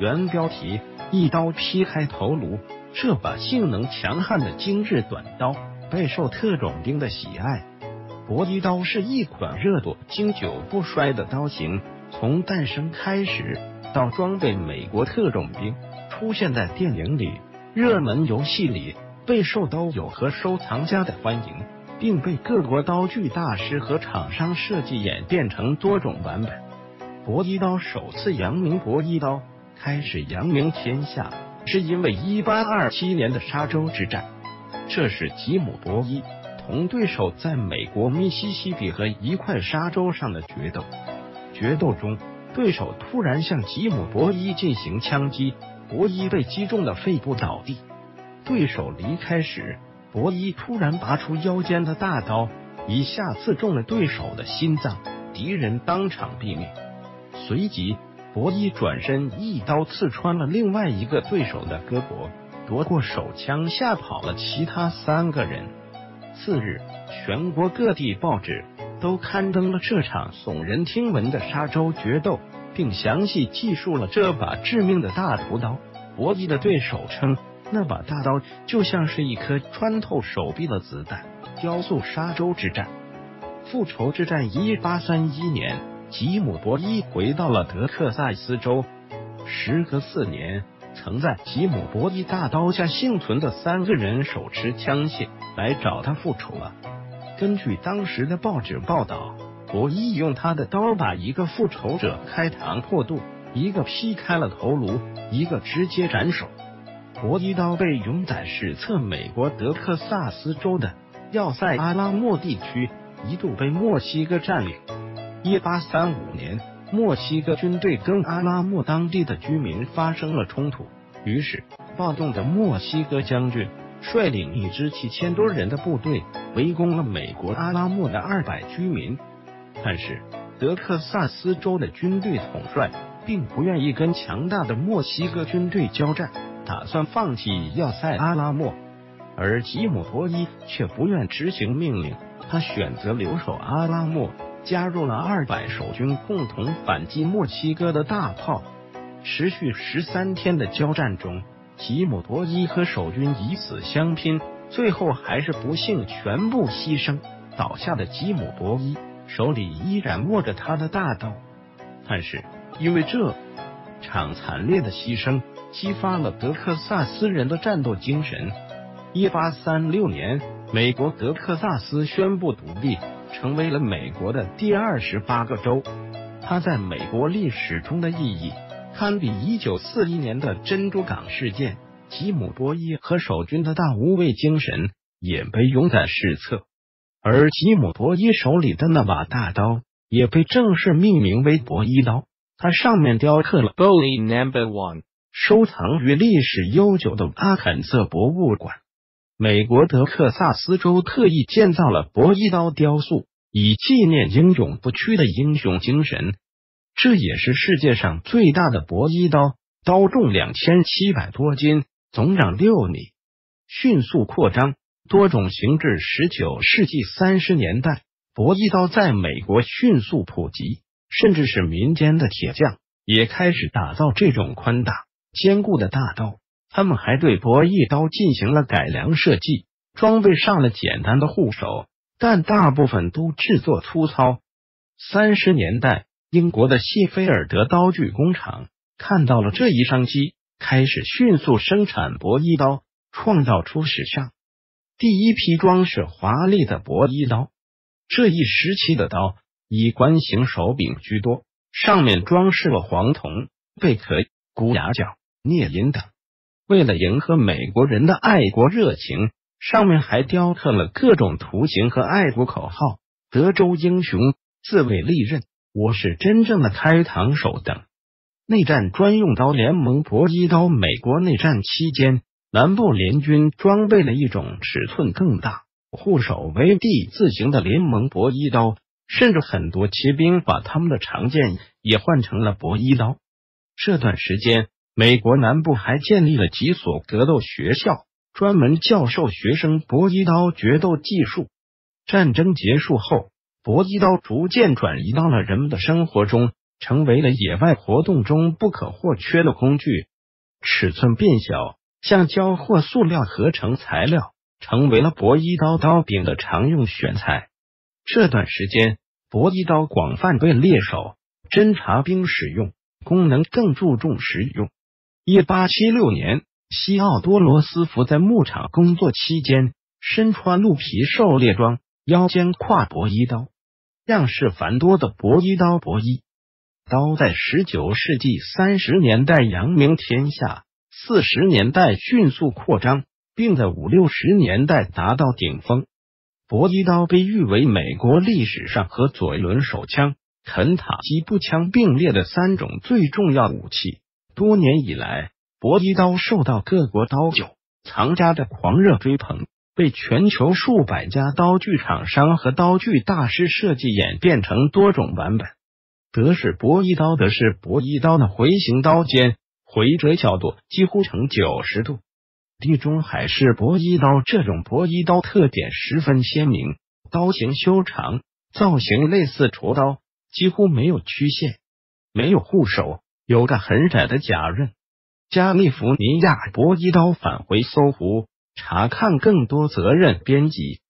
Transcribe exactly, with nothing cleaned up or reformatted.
原标题：一刀劈开头颅。这把性能强悍的精致短刀备受特种兵的喜爱。搏击刀是一款热度经久不衰的刀型，从诞生开始到装备美国特种兵，出现在电影里、热门游戏里，备受刀友和收藏家的欢迎，并被各国刀具大师和厂商设计演变成多种版本。搏击刀首次扬名，搏击刀开始扬名天下，是因为一八二七年的沙洲之战。这是吉姆·伯伊同对手在美国密西西比河一块沙洲上的决斗。决斗中，对手突然向吉姆·伯伊进行枪击，伯伊被击中的肺部倒地。对手离开时，伯伊突然拔出腰间的大刀，一下刺中了对手的心脏，敌人当场毙命。随即，伯伊转身一刀刺穿了另外一个对手的胳膊，夺过手枪，吓跑了其他三个人。次日，全国各地报纸都刊登了这场耸人听闻的沙洲决斗，并详细记述了这把致命的大屠刀。伯伊的对手称，那把大刀就像是一颗穿透手臂的子弹，雕塑沙洲之战。复仇之战一八三一年，吉姆·伯伊回到了德克萨斯州。时隔四年，曾在吉姆·伯伊大刀下幸存的三个人手持枪械来找他复仇了。根据当时的报纸报道，伯伊用他的刀把一个复仇者开膛破肚，一个劈开了头颅，一个直接斩首。搏击刀被永载史册。美国德克萨斯州的要塞阿拉莫地区一度被墨西哥占领。一八三五年，墨西哥军队跟阿拉莫当地的居民发生了冲突，于是暴动的墨西哥将军率领一支七千多人的部队围攻了美国阿拉莫的二百居民。但是德克萨斯州的军队统帅并不愿意跟强大的墨西哥军队交战，打算放弃要塞阿拉莫。而吉姆·伯伊却不愿执行命令，他选择留守阿拉莫，加入了二百守军，共同反击墨西哥的大炮。持续十三天的交战中，吉姆·伯伊和守军以死相拼，最后还是不幸全部牺牲。倒下的吉姆·伯伊手里依然握着他的大刀，但是因为这场惨烈的牺牲，激发了德克萨斯人的战斗精神。一八三六年，美国德克萨斯宣布独立，成为了美国的第二十八个州。它在美国历史中的意义堪比一九四一年的珍珠港事件。吉姆·伯伊和守军的大无畏精神也被永载史册，而吉姆·伯伊手里的那把大刀也被正式命名为伯伊刀。它上面雕刻了 Bully Number One， 收藏于历史悠久的阿肯色博物馆。美国德克萨斯州特意建造了伯伊刀雕塑，以纪念英勇不屈的英雄精神。这也是世界上最大的伯伊刀，刀重两千七百多斤，总长六米。迅速扩张，多种形制。十九世纪三十年代，伯伊刀在美国迅速普及，甚至是民间的铁匠也开始打造这种宽大坚固的大刀。他们还对伯伊刀进行了改良设计，装备上了简单的护手，但大部分都制作粗糙。三十年代，英国的谢菲尔德刀具工厂看到了这一商机，开始迅速生产伯伊刀，创造出史上第一批装饰华丽的伯伊刀。这一时期的刀以关形手柄居多，上面装饰了黄铜、贝壳、骨牙角、镍银等。为了迎合美国人的爱国热情，上面还雕刻了各种图形和爱国口号，德州英雄、自卫利刃、我是真正的开膛手等。内战专用刀联盟伯伊刀。美国内战期间，南部联军装备了一种尺寸更大、护手为 D 字形的联盟伯伊刀，甚至很多骑兵把他们的长剑也换成了伯伊刀。这段时间，美国南部还建立了几所格斗学校，专门教授学生伯伊刀决斗技术。战争结束后，伯伊刀逐渐转移到了人们的生活中， 成为了野外活动中不可或缺的工具。尺寸变小，橡胶或塑料合成材料成为了搏一刀刀柄的常用选材。这段时间，搏一刀广泛被猎手、侦察兵使用，功能更注重实用。一八七六年，西奥多·罗斯福在牧场工作期间，身穿鹿皮狩猎装，腰间挎搏一刀。样式繁多的搏一刀搏一刀在十九世纪三十年代扬名天下，四十年代迅速扩张，并在五六十年代达到顶峰。搏一刀被誉为美国历史上和左轮手枪、肯塔基步枪并列的三种最重要武器。多年以来，搏一刀受到各国刀酒藏家的狂热追捧，被全球数百家刀具厂商和刀具大师设计演变成多种版本。德式搏一刀德式搏一刀的回形刀尖回折角度几乎呈九十度。地中海式搏一刀这种搏一刀特点十分鲜明，刀形修长，造型类似锄刀，几乎没有曲线，没有护手，有个很窄的甲刃。加利福尼亚搏一刀返回搜狐，查看更多责任编辑。